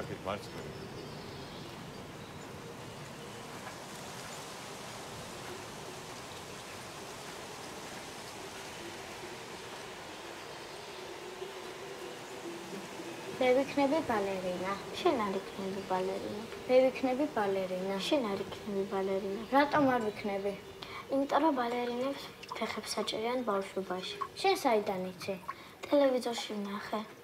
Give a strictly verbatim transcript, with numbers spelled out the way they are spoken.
ხალხით მარცხნივ. მე ვიქნები ბალერინა. შენ არ იქნები ბალერინა. მე ვიქნები ბალერინა. შენ არ იქნები ბალერინა. რატომ არ ვიქნები? იმიტომ რომ ბალერინებს ფეხებს საჭირიან ბავშვობაში. შენ საიდან იცი? ტელევიზორში ვნახე.